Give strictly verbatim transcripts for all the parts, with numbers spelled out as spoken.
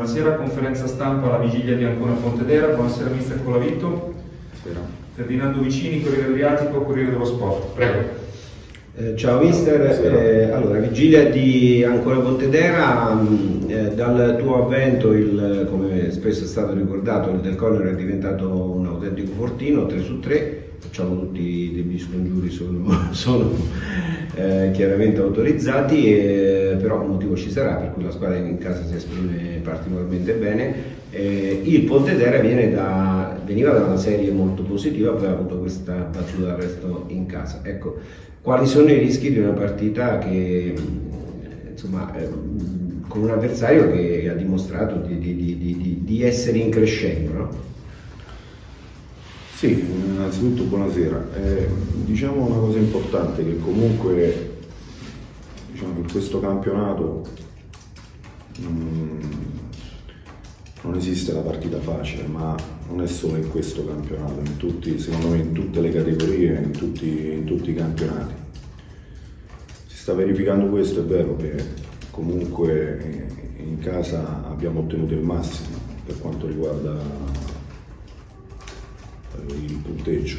buonasera, conferenza stampa alla vigilia di Ancona Pontedera. Buonasera mister Colavito. Buonasera. Ferdinando Vicini, Corriere Adriatico, Corriere dello Sport. Prego. Eh, ciao mister, eh, allora vigilia di Ancona Pontedera, eh, dal tuo avvento, il, come spesso è stato ricordato, il Del Corner è diventato un autentico fortino, tre su tre, facciamo tutti degli scongiuri, sono, sono eh, chiaramente autorizzati, eh, però un motivo ci sarà per cui la squadra in casa si esprime particolarmente bene. Eh, il Pontedera viene da, veniva da una serie molto positiva, poi ha avuto questa battuta d'arresto in casa. Ecco, quali sono i rischi di una partita che, insomma, eh, con un avversario che ha dimostrato di, di, di, di, di essere in crescendo, no? Sì, innanzitutto buonasera. Eh, diciamo una cosa importante, che comunque diciamo, in questo campionato mh, non esiste la partita facile, ma non è solo in questo campionato, in tutti, secondo me in tutte le categorie, in tutti, in tutti i campionati. Si sta verificando questo, è vero che comunque in casa abbiamo ottenuto il massimo per quanto riguarda il punteggio.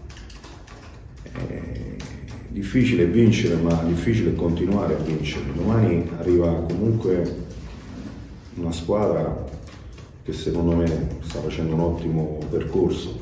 È difficile vincere, ma difficile continuare a vincere. Domani arriva comunque una squadra che secondo me sta facendo un ottimo percorso,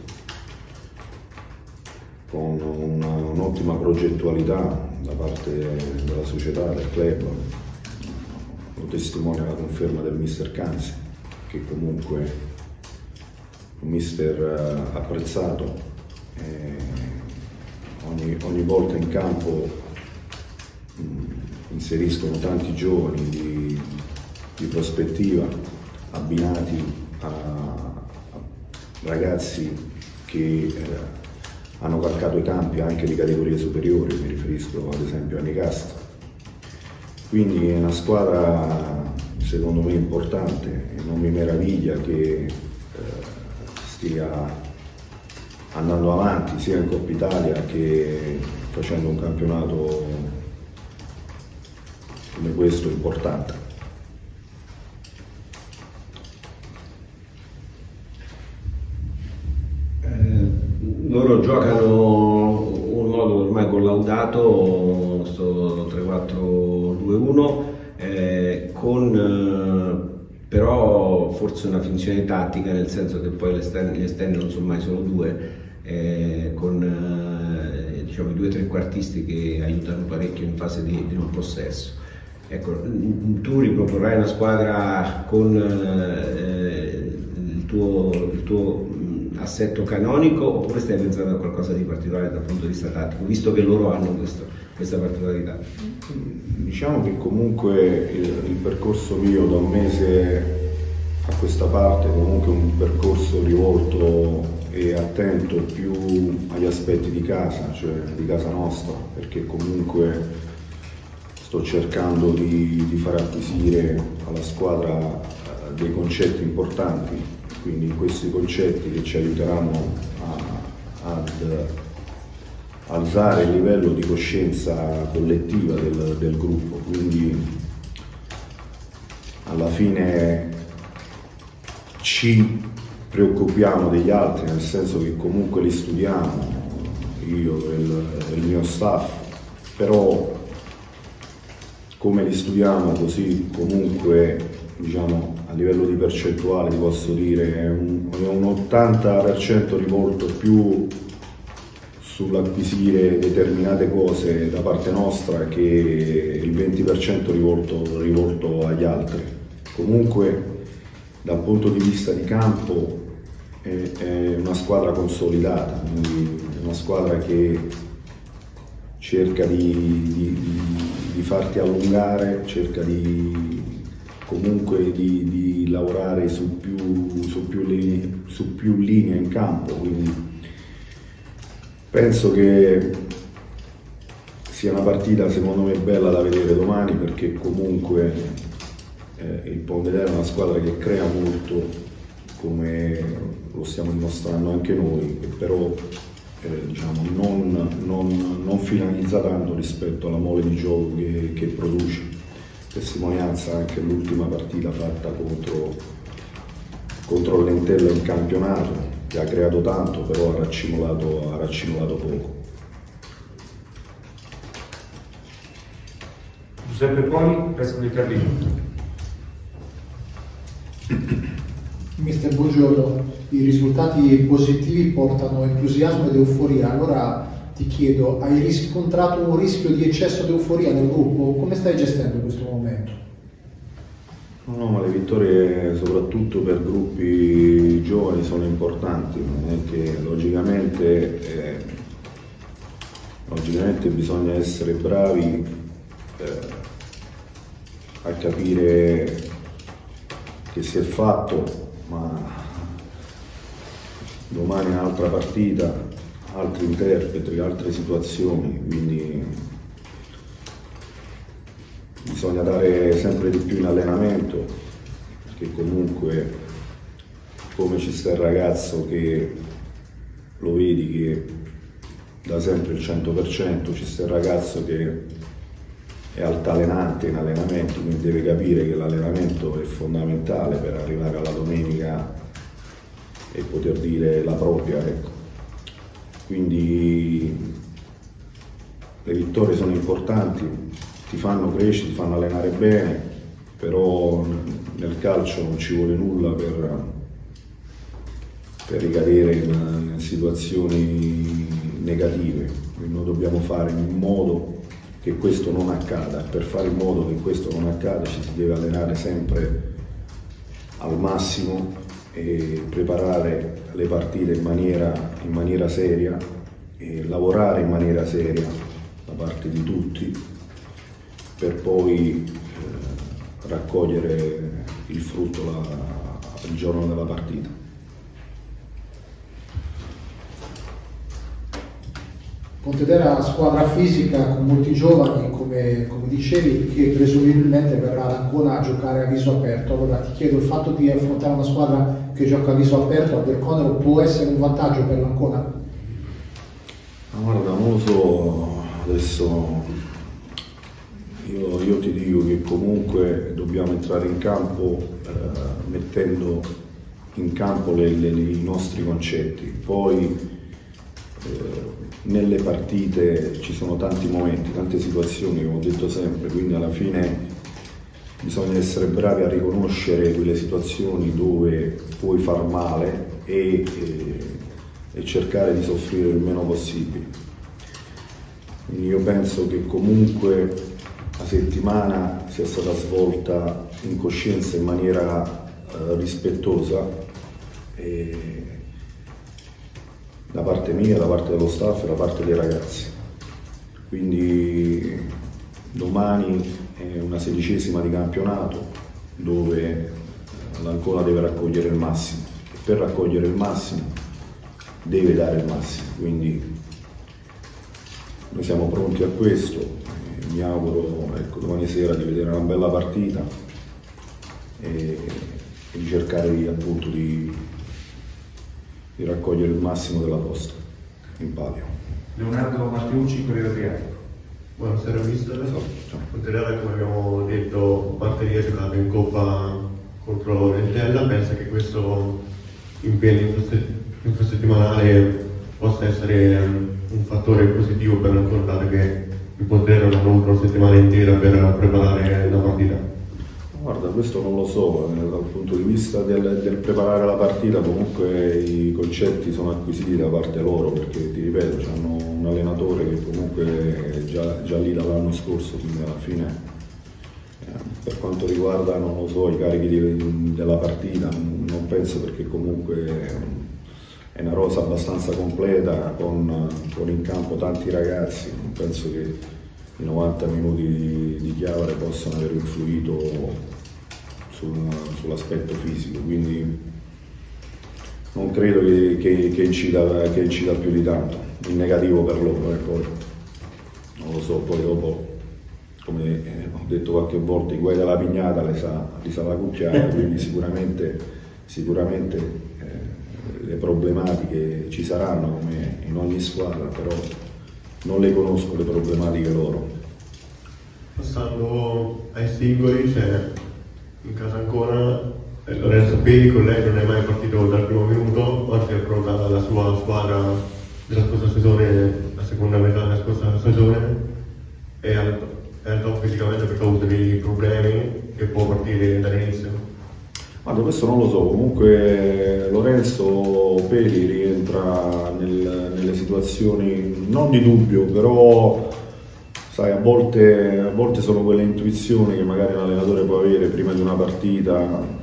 con un'ottima progettualità da parte della società, del club. Lo testimonia la conferma del mister Canzi, che comunque è un mister apprezzato. E ogni, ogni volta in campo mh, inseriscono tanti giovani di, di prospettiva, abbinati a, a ragazzi che eh, hanno calcato i campi anche di categorie superiori, mi riferisco ad esempio a Nicastro. Quindi è una squadra secondo me importante e non mi meraviglia che eh, stia andando avanti sia in Coppa Italia che facendo un campionato come questo importante. Loro giocano un modo ormai collaudato, sto tre quattro due uno, eh, con eh, però forse una finzione tattica, nel senso che poi gli esterni, gli esterni non sono mai solo due, eh, con eh, diciamo, i due trequartisti che aiutano parecchio in fase di, di non possesso. Ecco, tu riproporrai una squadra con eh, il tuo, il tuo assetto canonico, oppure stai pensando a qualcosa di particolare dal punto di vista tattico, visto che loro hanno questo, questa particolarità? Diciamo che comunque il, il percorso mio da un mese a questa parte comunque è un percorso rivolto e attento più agli aspetti di casa, cioè di casa nostra, perché comunque sto cercando di, di far acquisire alla squadra dei concetti importanti. Quindi questi concetti che ci aiuteranno a, ad alzare il livello di coscienza collettiva del, del gruppo. Quindi alla fine ci preoccupiamo degli altri, nel senso che comunque li studiamo, io e il, il mio staff, però come li studiamo così comunque diciamo a livello di percentuale ti posso dire è un, è un ottanta per cento rivolto più sull'acquisire determinate cose da parte nostra che il venti per cento rivolto, rivolto agli altri. Comunque dal punto di vista di campo è, è una squadra consolidata, quindi è una squadra che cerca di, di, di, di farti allungare, cerca di comunque di, di lavorare su più, su, più linee, su più linee in campo, quindi penso che sia una partita secondo me bella da vedere domani, perché comunque eh, il Pontedera è una squadra che crea molto, come lo stiamo dimostrando anche noi, però eh, diciamo, non, non, non finalizza tanto rispetto alla mole di gioco che, che produce. Testimonianza anche l'ultima partita fatta contro contro l'Entella in campionato, che ha creato tanto, però ha raccimolato, ha raccimolato poco. Giuseppe Poli, Resto di Carlino. Mister, buongiorno. I risultati positivi portano entusiasmo ed euforia. Allora ti chiedo, hai riscontrato un rischio di eccesso di euforia nel gruppo? Come stai gestendo questo momento? No, ma le vittorie soprattutto per gruppi giovani sono importanti, non è che logicamente, eh, logicamente bisogna essere bravi eh, a capire che si è fatto, ma domani è un'altra partita, altri interpreti, altre situazioni, quindi bisogna dare sempre di più in allenamento, perché comunque come ci sta il ragazzo che lo vedi che dà sempre il cento per cento, ci sta il ragazzo che è altalenante in allenamento, quindi deve capire che l'allenamento è fondamentale per arrivare alla domenica e poter dire la propria, ecco. Quindi le vittorie sono importanti, ti fanno crescere, ti fanno allenare bene, però nel calcio non ci vuole nulla per, per ricadere in, in situazioni negative. Quindi noi dobbiamo fare in modo che questo non accada, per fare in modo che questo non accada ci si deve allenare sempre al massimo e preparare le partite in maniera, in maniera seria e lavorare in maniera seria da parte di tutti per poi eh, raccogliere il frutto la, il giorno della partita. Pontedera è una squadra fisica con molti giovani, come, come dicevi, che presumibilmente verrà ad Ancona a giocare a viso aperto. Allora ti chiedo, il fatto di affrontare una squadra che gioca a viso aperto a Del Conero può essere un vantaggio per l'Ancona? Guarda, non lo so, adesso io, io ti dico che comunque dobbiamo entrare in campo eh, mettendo in campo le, le, i nostri concetti. Poi eh, nelle partite ci sono tanti momenti, tante situazioni, come ho detto sempre, quindi alla fine bisogna essere bravi a riconoscere quelle situazioni dove puoi far male e, e, e cercare di soffrire il meno possibile. Quindi io penso che comunque la settimana sia stata svolta in coscienza, in maniera eh, rispettosa, e da parte mia, da parte dello staff e da parte dei ragazzi. Quindi domani è una sedicesima di campionato dove l'Ancona deve raccogliere il massimo e per raccogliere il massimo deve dare il massimo, quindi noi siamo pronti a questo e mi auguro, ecco, domani sera di vedere una bella partita e, e di cercare di, appunto di di raccogliere il massimo della posta in palio. Leonardo Matteucci, Corriere Adriatico. Buonasera mister. Ciao. Pontedera, come abbiamo detto, a parte ieri giocato in Coppa contro l'Entella, pensa che questo impegno infrasettimanale possa essere un fattore positivo per ricordare che il Pontedera non ha avuto una settimana intera per preparare la partita? Guarda, questo non lo so, dal punto di vista del, del preparare la partita comunque i concetti sono acquisiti da parte loro, perché ti ripeto, hanno un allenatore che comunque è già, già lì dall'anno scorso, quindi alla fine eh, per quanto riguarda, non lo so, i carichi di, della partita non penso, perché comunque è una rosa abbastanza completa con, con in campo tanti ragazzi, non penso che i novanta minuti di, di Chiavare possano aver influito sul, sull'aspetto fisico, quindi non credo che, che, che, incida, che incida più di tanto, in negativo per loro, ecco. Non lo so, poi dopo, come eh, ho detto qualche volta, i guai della pignata li sa, li sa la cucchiaia, quindi sicuramente, sicuramente eh, le problematiche ci saranno come in ogni squadra, però non le conosco le problematiche loro. Passando ai singoli, c'è in casa Ancona Lorenzo Peli con lei non è mai partito dal primo minuto, oggi affronta la sua squadra della scorsa stagione, la seconda metà della scorsa stagione, è al, è al top fisicamente per causa dei problemi e può partire dall'inizio. Guarda, questo non lo so, comunque Lorenzo Peli rientra nel, nelle situazioni non di dubbio, però sai, a volte, a volte sono quelle intuizioni che magari un allenatore può avere prima di una partita.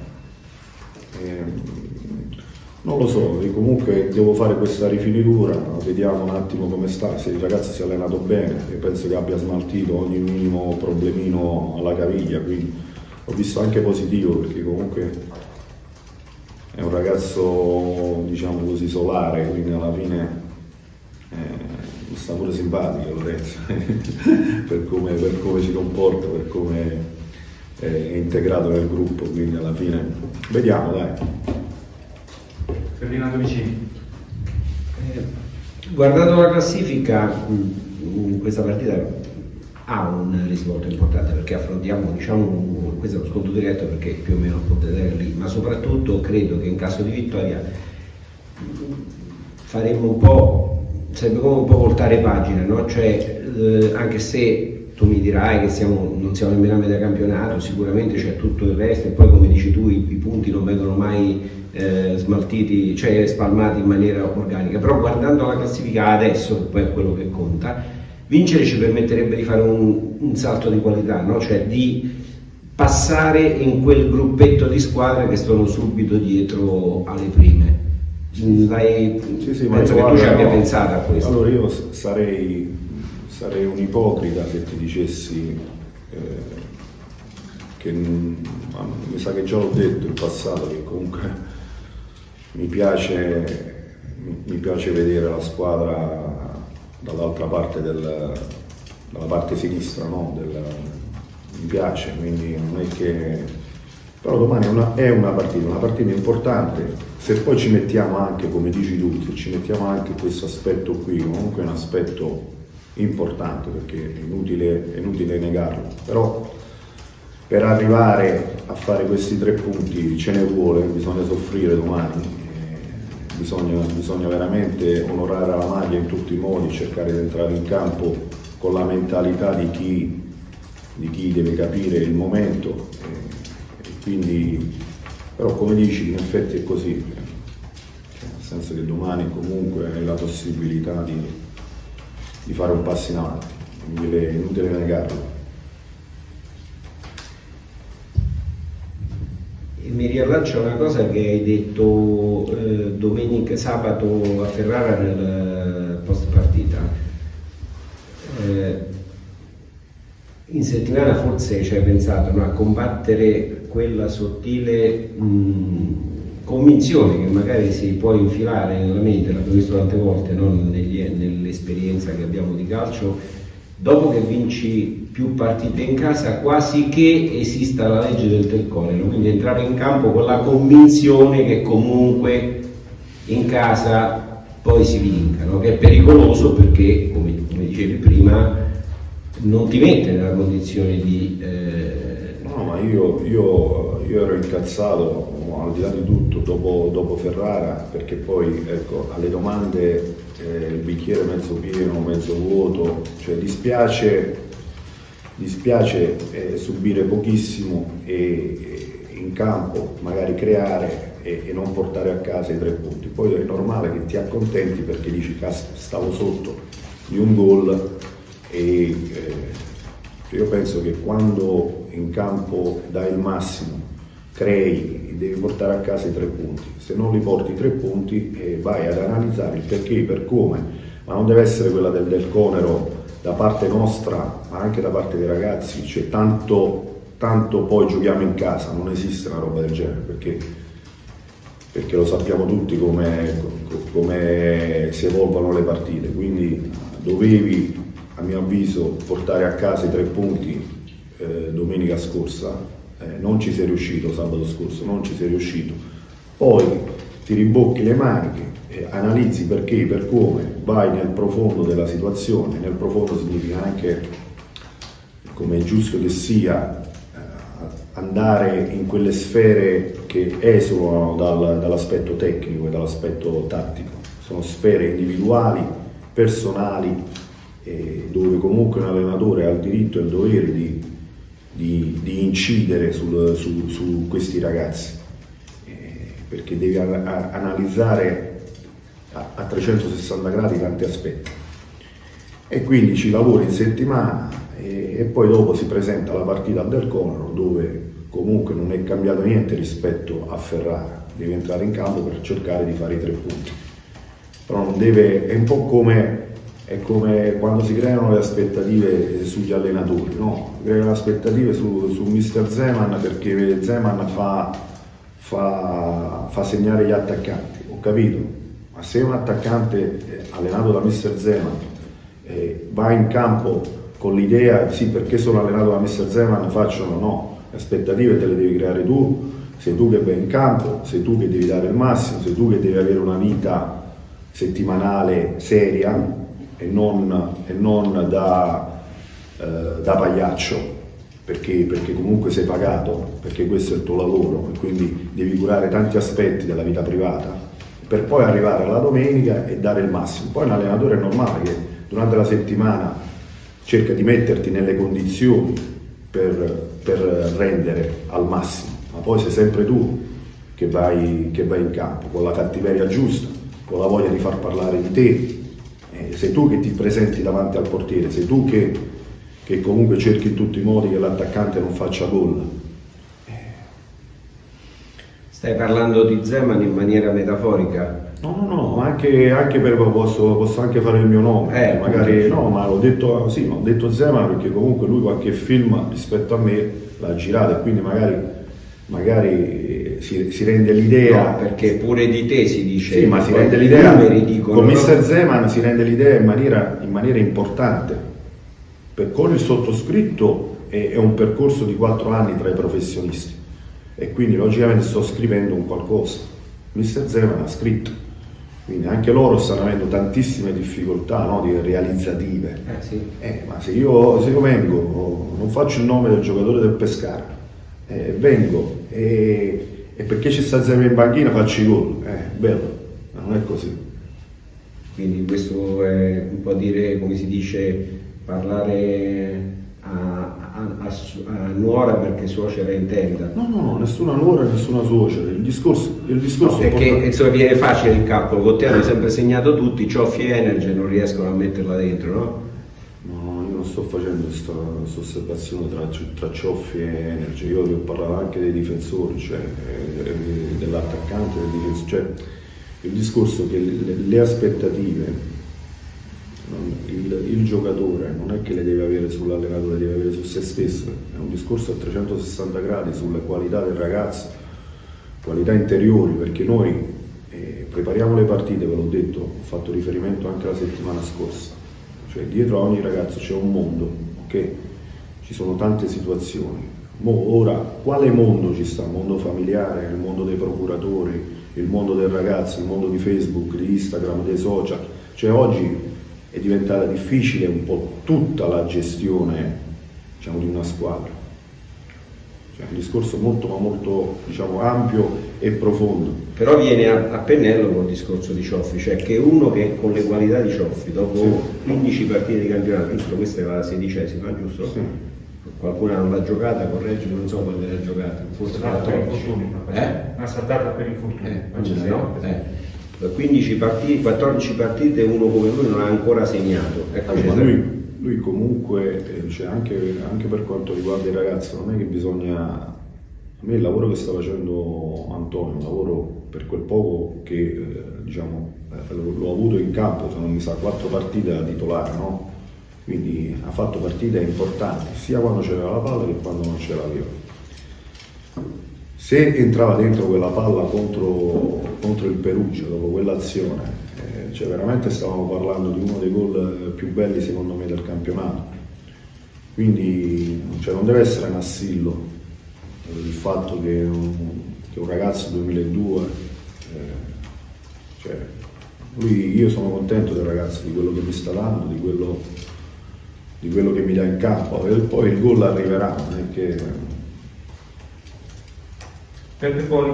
Non lo so, comunque devo fare questa rifinitura, vediamo un attimo come sta, se il ragazzo si è allenato bene e penso che abbia smaltito ogni minimo problemino alla caviglia, quindi ho visto anche positivo perché comunque è un ragazzo, diciamo così, solare, quindi alla fine eh, mi sta pure simpatico Lorenzo per, come, per come si comporta, per come è integrato nel gruppo, quindi alla fine vediamo, dai. Ferdinando Vicini. Eh, guardando la classifica, in questa partita ha un risvolto importante perché affrontiamo, diciamo, questo è lo scontro diretto perché più o meno potete vedere lì, ma soprattutto credo che in caso di vittoria faremmo un po', sarebbe come un po' voltare pagina, no? Cioè, eh, anche se tu mi dirai che siamo, non siamo nemmeno a metà campionato, sicuramente c'è tutto il resto e poi come dici tu i, i punti non vengono mai eh, smaltiti, cioè spalmati in maniera organica, però guardando la classifica adesso, che poi è quello che conta, vincere ci permetterebbe di fare un, un salto di qualità, no? Cioè di passare in quel gruppetto di squadre che sono subito dietro alle prime. Vai, sì, sì, penso ma che tu ci abbia no, pensato a questo. Allora io sarei, sarei un ipocrita se ti dicessi eh, che mi sa che già l'ho detto in passato che comunque mi piace, mi piace vedere la squadra dall'altra parte del, dalla parte sinistra, no? Del, mi piace, quindi non è che, però domani è una, è una partita, una partita importante, se poi ci mettiamo anche, come dici tu, se ci mettiamo anche questo aspetto qui, comunque è un aspetto importante perché è inutile, è inutile negarlo, però per arrivare a fare questi tre punti ce ne vuole, bisogna soffrire domani. Bisogna, bisogna veramente onorare la maglia in tutti i modi, cercare di entrare in campo con la mentalità di chi, di chi deve capire il momento e, e quindi, però come dici in effetti è così, cioè, nel senso che domani comunque hai la possibilità di, di fare un passo in avanti, è inutile negarlo. Mi riallaccio a una cosa che hai detto eh, domenica, sabato a Ferrara nel post partita. Eh, in settimana forse ci hai pensato, no, a combattere quella sottile mh, convinzione che magari si può infilare nella mente, l'abbiamo visto tante volte, no, nell'esperienza che abbiamo di calcio. Dopo che vinci più partite in casa, quasi che esista la legge del telconero, quindi entrare in campo con la convinzione che comunque in casa poi si vinca, no? Che è pericoloso perché, come, come dicevi prima, non ti mette nella condizione di... Eh... No, ma io, io, io ero incazzato, al di là di tutto, dopo, dopo Ferrara, perché poi, ecco, alle domande... Eh, il bicchiere mezzo pieno, mezzo vuoto, cioè dispiace, dispiace eh, subire pochissimo e, e in campo magari creare e, e non portare a casa i tre punti, poi è normale che ti accontenti perché dici stavo sotto di un gol e eh, io penso che quando in campo dai il massimo, crei, devi portare a casa i tre punti, se non li porti i tre punti eh, vai ad analizzare il perché, per come, ma non deve essere quella del, del conero da parte nostra, ma anche da parte dei ragazzi, cioè tanto, tanto poi giochiamo in casa, non esiste una roba del genere, perché, perché lo sappiamo tutti come, come si evolvono le partite, quindi dovevi, a mio avviso, portare a casa i tre punti eh, domenica scorsa. Eh, non ci sei riuscito sabato scorso, non ci sei riuscito, poi ti ribocchi le maniche, eh, analizzi perché, per come, vai nel profondo della situazione, nel profondo significa anche, come è giusto che sia, eh, andare in quelle sfere che che esulano dal, dall'aspetto tecnico e dall'aspetto tattico, sono sfere individuali, personali, eh, dove comunque un allenatore ha il diritto e il dovere di, di, di incidere sul, su, su questi ragazzi, eh, perché devi a, a, analizzare a, a trecentosessanta gradi tanti aspetti, e quindi ci lavori in settimana e, e poi dopo si presenta la partita al Del Conero, dove comunque non è cambiato niente rispetto a Ferrara, devi entrare in campo per cercare di fare i tre punti, però non deve, è un po' come, è come quando si creano le aspettative sugli allenatori, no? Creano le aspettative su, su mister Zeman perché Zeman fa, fa, fa segnare gli attaccanti, ho capito, ma se un attaccante allenato da mister Zeman eh, va in campo con l'idea, sì, perché sono allenato da mister Zeman faccio, no, le aspettative te le devi creare tu, sei tu che vai in campo, sei tu che devi dare il massimo, sei tu che devi avere una vita settimanale seria e non, e non da, eh, da pagliaccio, perché, perché comunque sei pagato, perché questo è il tuo lavoro e quindi devi curare tanti aspetti della vita privata per poi arrivare alla domenica e dare il massimo. Poi un allenatore è normale che durante la settimana cerca di metterti nelle condizioni per, per rendere al massimo, ma poi sei sempre tu che vai, che vai in campo con la cattiveria giusta, con la voglia di far parlare di te, eh, sei tu che ti presenti davanti al portiere, sei tu che, che comunque cerchi in tutti i modi che l'attaccante non faccia gol. Stai parlando di Zeman in maniera metaforica? No, no, no, anche, anche per posso, posso anche fare il mio nome, eh, magari no, ma l'ho detto, sì, ho detto Zeman perché comunque lui qualche film rispetto a me l'ha girato e quindi magari, magari si, si rende l'idea. No, perché pure di te si dice. Sì, ma si rende l'idea, con mister Zeman si rende l'idea in maniera, in maniera importante. Per, con il sottoscritto è, è un percorso di quattro anni tra i professionisti e quindi logicamente sto scrivendo un qualcosa. mister Zeman ha scritto. Quindi anche loro stanno avendo tantissime difficoltà, no, di realizzative. Eh, sì. eh, ma se io, se io vengo, non faccio il nome del giocatore del Pescara, eh, vengo e, e perché ci sta Zeman in banchina faccio i gol, eh, bello, ma non è così. Quindi questo è un po' dire, come si dice, parlare a, a, a, a nuora perché suocera intenda. No, no, no, nessuna nuora e nessuna suocera, il discorso, il discorso no, perché porta... insomma viene facile il calcolo, con te hanno sempre segnato tutti, Cioffi e Energy non riescono a metterla dentro, no? No, io non sto facendo questa osservazione tra, tra Cioffi e Energy, io ho parlato anche dei difensori, cioè eh, dell'attaccante, del difensore, cioè il discorso che le, le aspettative Il, il giocatore non è che le deve avere sull'allenatore, deve avere su se stesso, è un discorso a trecentosessanta gradi sulle qualità del ragazzo, qualità interiori, perché noi eh, prepariamo le partite, ve l'ho detto, ho fatto riferimento anche la settimana scorsa, cioè dietro a ogni ragazzo c'è un mondo, ok? Ci sono tante situazioni. Mo, ora, quale mondo ci sta? Il mondo familiare, il mondo dei procuratori, il mondo del ragazzo, il mondo di Facebook, di Instagram, dei social, cioè oggi è diventata difficile un po' tutta la gestione, diciamo, di una squadra. Cioè, un discorso molto ma molto, diciamo, ampio e profondo. Però viene a, a pennello col discorso di Cioffi, cioè che uno che con le qualità di Cioffi, dopo sì. quindici partite di campionato, giusto, questa è la sedicesima, giusto? Sì. Qualcuna non l'ha giocata, correggi, non so quante le ha giocate, forse quattordici. Eh? Una saltata per infortuni. Eh, no? eh. quindici partite, quattordici partite uno come lui non ha ancora segnato. Ecco, ah, ma lui, lui comunque, eh, cioè anche, anche per quanto riguarda i ragazzi, non è che bisogna... A me il lavoro che sta facendo Antonio, un lavoro per quel poco che eh, diciamo, eh, l'ho avuto in campo, se non mi sa, quattro partite da titolare, no? Quindi ha fatto partite importanti, sia quando c'era la palla che quando non c'era io. Se entrava dentro quella palla contro, contro il Perugia, dopo quell'azione, eh, cioè veramente stavamo parlando di uno dei gol più belli secondo me del campionato. Quindi cioè, non deve essere un assillo eh, il fatto che un, che un ragazzo duemiladue, eh, cioè, lui, io sono contento del ragazzo, di quello che mi sta dando, di quello, di quello che mi dà in campo, e poi il gol arriverà, non è che... Peppe Poli.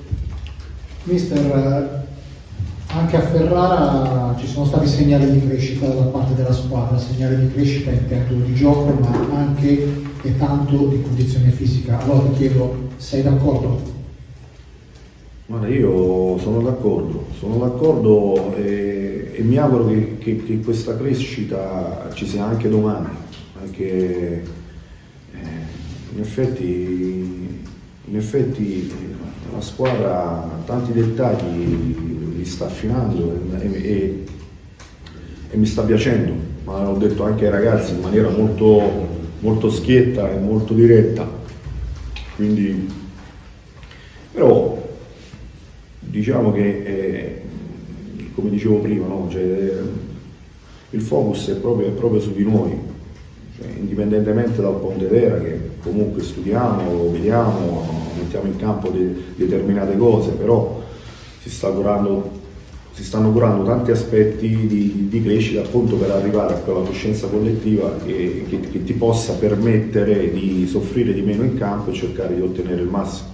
Mister, anche a Ferrara ci sono stati segnali di crescita da parte della squadra, segnali di crescita in tempo di gioco, ma anche e tanto di condizione fisica. Allora ti chiedo, sei d'accordo? Guarda, io sono d'accordo, sono d'accordo e, e mi auguro che, che, che questa crescita ci sia anche domani, perché eh, in effetti, in effetti la squadra tanti dettagli li sta affinando e, e, e mi sta piacendo, ma l'ho detto anche ai ragazzi in maniera molto, molto schietta e molto diretta, quindi però diciamo che eh, come dicevo prima, no? Cioè, eh, il focus è proprio, è proprio su di noi, cioè, indipendentemente dal Pontedera, che comunque studiamo, vediamo, mettiamo in campo de determinate cose, però si, sta curando, si stanno curando tanti aspetti di, di crescita appunto per arrivare a quella coscienza collettiva che, che, che ti possa permettere di soffrire di meno in campo e cercare di ottenere il massimo.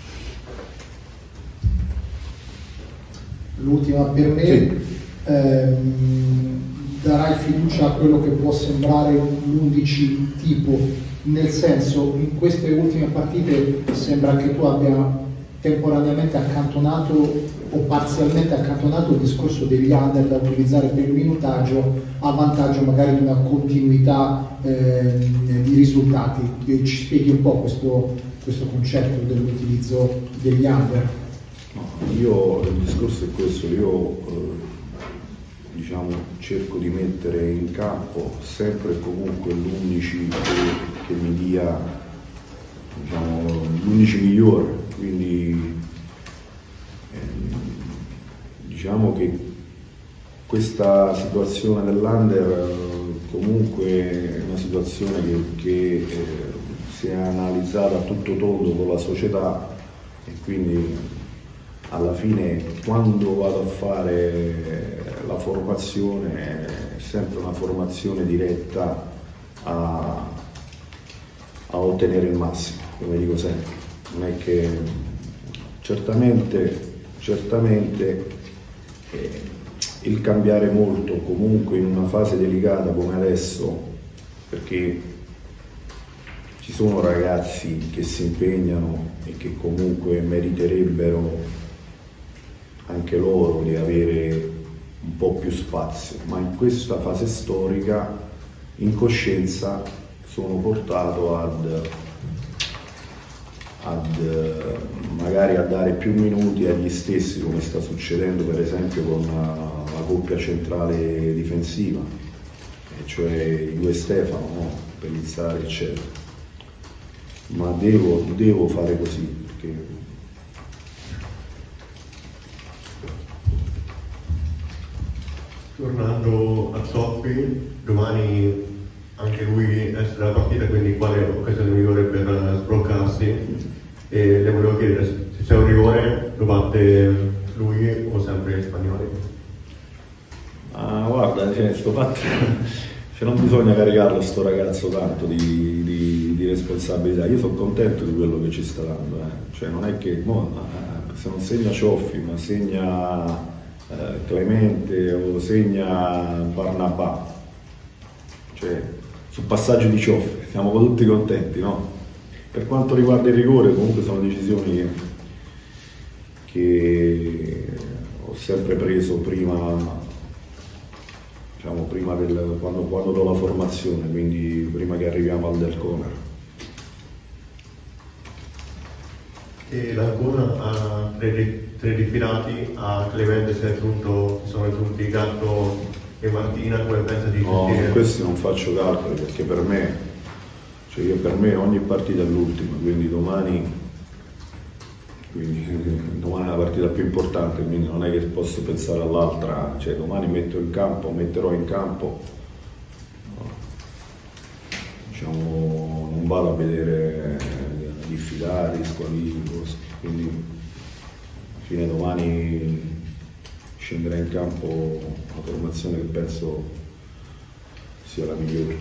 L'ultima per me, sì. ehm, darai fiducia a quello che può sembrare l'undici tipo, nel senso, in queste ultime partite sembra che tu abbia temporaneamente accantonato o parzialmente accantonato il discorso degli under da utilizzare per il minutaggio a vantaggio magari di una continuità eh, di risultati. E ci spieghi un po' questo, questo concetto dell'utilizzo degli under? Io, il discorso è questo, io eh, diciamo, cerco di mettere in campo sempre e comunque l'undici che, che mi dia diciamo, l'undici migliore, quindi eh, diciamo che questa situazione dell'under eh, comunque è una situazione che, che eh, si è analizzata a tutto tondo con la società e quindi alla fine quando vado a fare la formazione è sempre una formazione diretta a, a ottenere il massimo, come dico sempre. Non è che certamente, certamente eh, il cambiare molto comunque in una fase delicata come adesso, perché ci sono ragazzi che si impegnano e che comunque meriterebbero anche loro di avere un po' più spazio, ma in questa fase storica in coscienza sono portato ad, ad magari a dare più minuti agli stessi, come sta succedendo per esempio con la, la coppia centrale difensiva, cioè i due Stefano, no? Pellizzari eccetera, ma devo, devo fare così perché tornando a Zoppi, domani anche lui esce dalla partita, quindi quale occasione migliore per sbloccarsi? E le volevo chiedere se c'è un rigore, lo batte lui o sempre Spagnoli? Ah, guarda, cioè, sto fatto, cioè, non bisogna caricarlo sto ragazzo tanto di, di, di responsabilità. Io sono contento di quello che ci sta dando, eh. Cioè, non è che no, se non segna Cioffi, ma segna Eh, Clemente o segna Barnabà, cioè sul passaggio di Cioffi siamo tutti contenti, no? Per quanto riguarda il rigore comunque sono decisioni che, che ho sempre preso prima, diciamo prima del, quando, quando do la formazione, quindi prima che arriviamo al del corner. E l'Ancona ha tre, tre diffidati, a Clemente si è aggiunto, sono aggiunti Gatto e Martina, come pensa di No, gestire? questi non faccio calcoli perché per me, cioè io per me ogni partita è l'ultima, quindi domani, quindi domani è la partita più importante, quindi non è che posso pensare all'altra, cioè domani metto in campo, metterò in campo, no, diciamo non vado a vedere diffidati, squalifico, quindi alla fine domani scenderà in campo una formazione che penso sia la migliore.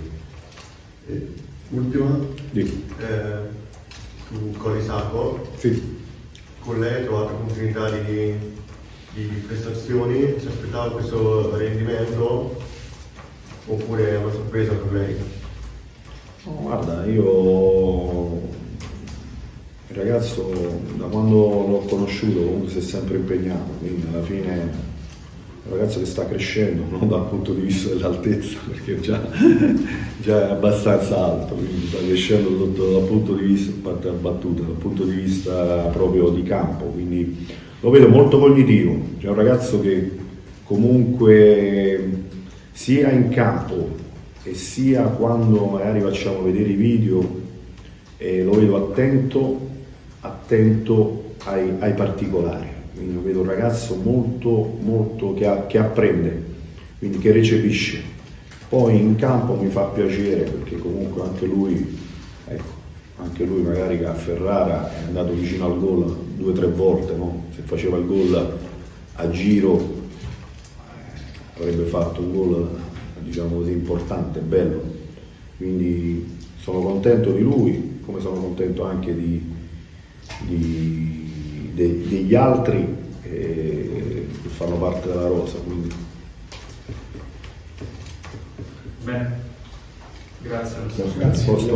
E ultima, Dico. eh, su Corisacco, Sì. con lei ha trovato continuità di, di prestazioni, si aspettava questo rendimento oppure è una sorpresa per lei? No, guarda, io il ragazzo da quando l'ho conosciuto comunque si è sempre impegnato, quindi alla fine è un ragazzo che sta crescendo, non dal punto di vista dell'altezza, perché già, già è abbastanza alto, quindi sta crescendo tutto dal punto di vista, a parte la battuta, dal punto di vista proprio di campo, quindi lo vedo molto cognitivo, c'è un ragazzo che comunque sia in campo e sia quando magari facciamo vedere i video eh, lo vedo attento, attento ai, ai particolari. Quindi vedo un ragazzo molto, molto che, ha, che apprende, quindi che recepisce. Poi in campo mi fa piacere perché comunque anche lui, ecco, anche lui magari che a Ferrara è andato vicino al gol due o tre volte, no? Se faceva il gol a giro eh, avrebbe fatto un gol, diciamo così, importante, bello. Quindi sono contento di lui, come sono contento anche di, di De, degli altri eh, che fanno parte della rosa, quindi. Bene, grazie. Grazie.